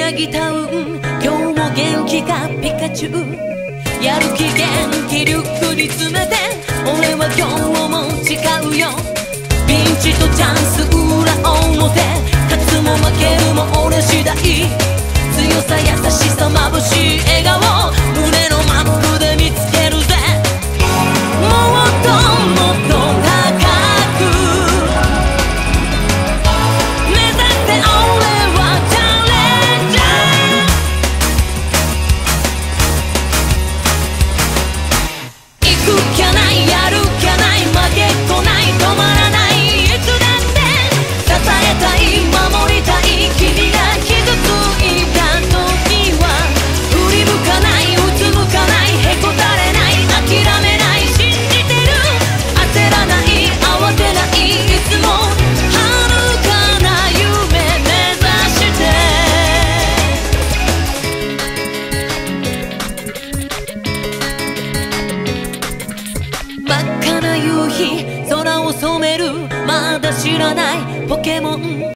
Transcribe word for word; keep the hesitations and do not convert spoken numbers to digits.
柳タウン、今日も元気かピカチュウ。やる気元気リュックに詰めて、俺は今日も誓うよ。ピンチとチャンス裏表、勝つも負けるも俺次第。強さ優しさ眩しい笑顔、胸のマップで見つけるぜ。もっともっと高く目指して俺はチャレンジャー。行くきゃないやるきゃない負けっこない止まらない、いつだって支えたい守りたい、君が傷ついた時は振り向かない、うつむかない、へこたれない、諦めない、信じてる、焦らない慌てない、いつも遥かな夢目指して真っ赤な夕日空を染める、まだ知らないポケモン